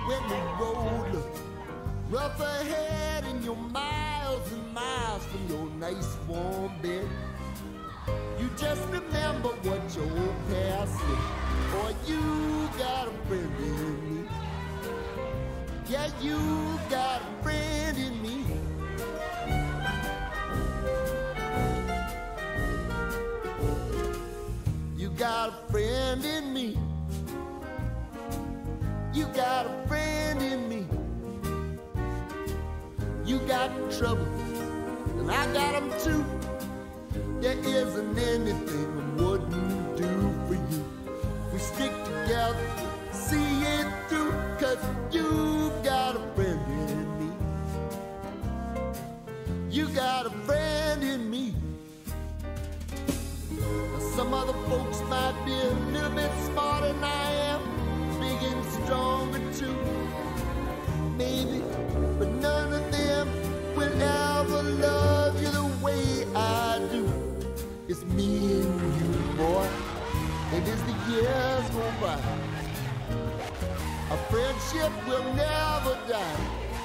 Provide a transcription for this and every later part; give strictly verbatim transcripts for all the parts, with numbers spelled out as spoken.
when the road looks rough ahead and you're miles and miles from your nice warm bed. You just remember what your old past said. Boy, you got a friend in me. Yeah, you got a friend in me. You got a friend in me. You got a friend in me. You got trouble, and I got them too. There isn't anything I wouldn't do for you. We stick together, see it through, 'cause you got a friend in me. You got a friend in me. Now some other folks might be a little bit smarter than I am, big and stronger too, maybe, but none of them will ever love you the way I do. It's me and you, boy, and as the years go by, our friendship will never die.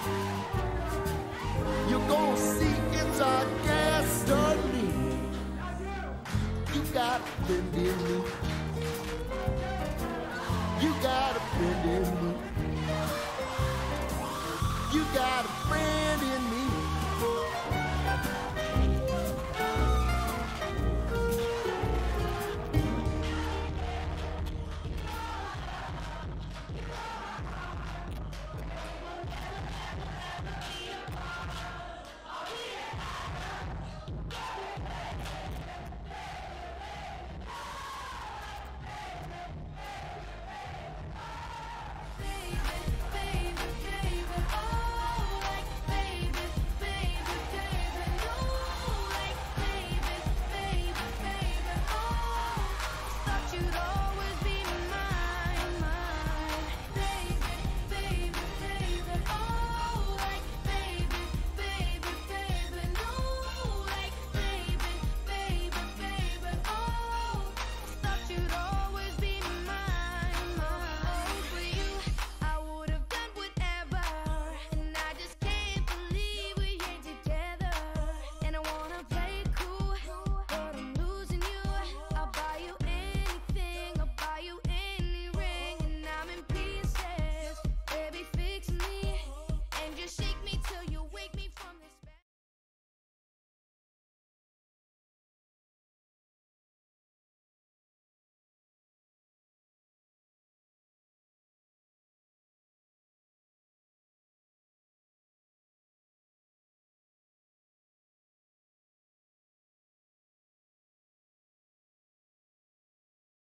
You're gonna see it's our destiny. You got a friend in me. You got a friend in me.